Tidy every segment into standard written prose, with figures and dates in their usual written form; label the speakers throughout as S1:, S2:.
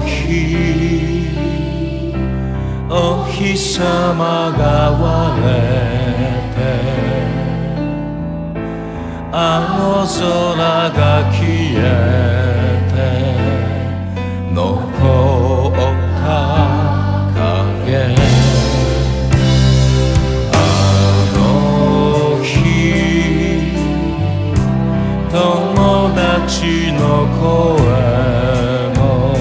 S1: 日お日様が割れて青空が消えて残った影あの日友達の声も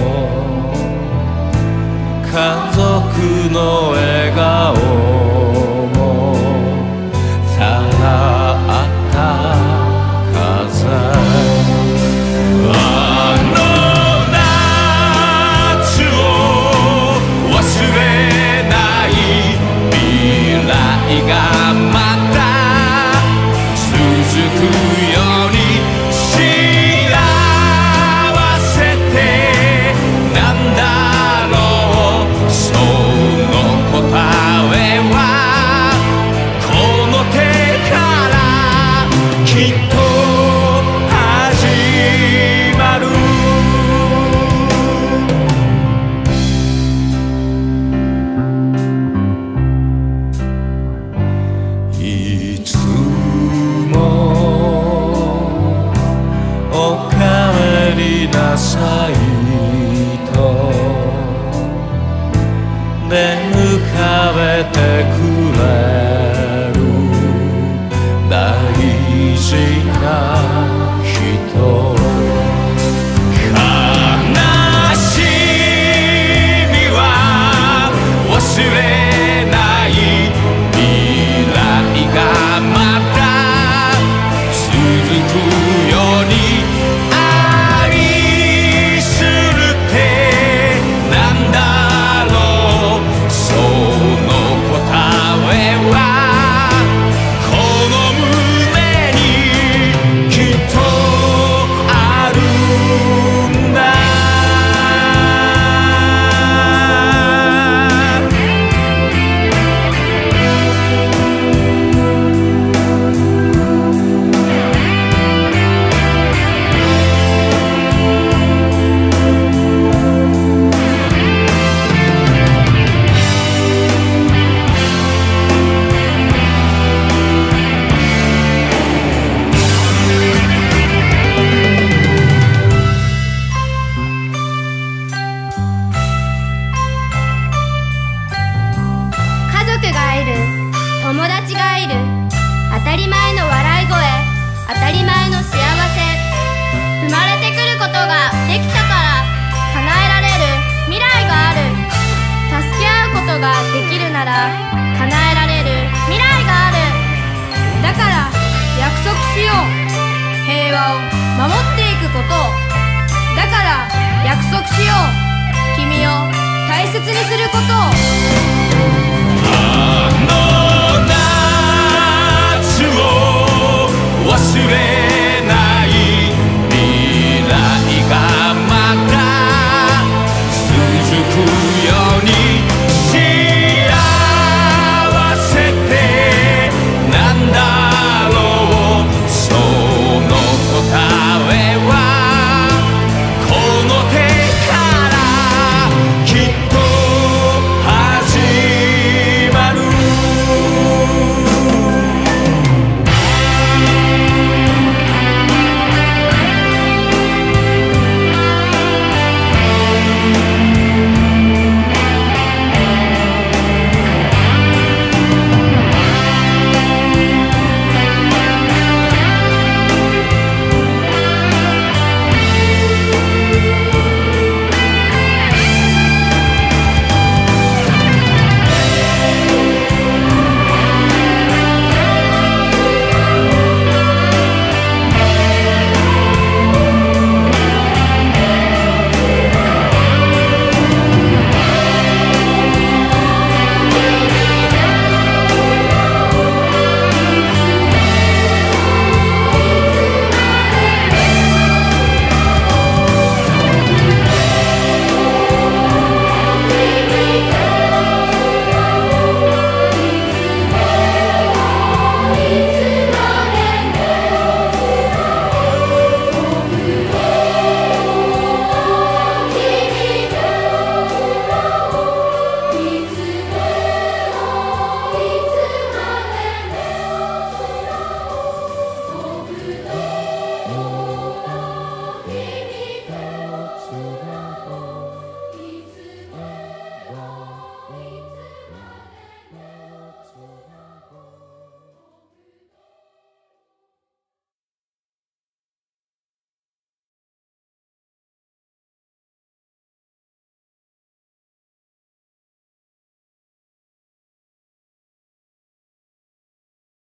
S1: 家族の笑顔もさらった風あの夏を忘れない未来がまた続くように幸せってなんだろうその答えはこの手からきっと始まるいつもおかえりなさいと出迎えてくれる大事な人悲しみは忘れない未来がまた続くように愛するってなんだろうその答えはこの胸にきっとあるんだ
S2: 家族がいる、友達がいる、当たり前の笑い声、当たり前の幸せ、生まれてくることができたから叶えられる未来がある。助け合うことができるなら叶えられる未来がある。だから約束しよう、平和を守っていくことを。だから約束しよう、君を大切にすることを。
S1: あの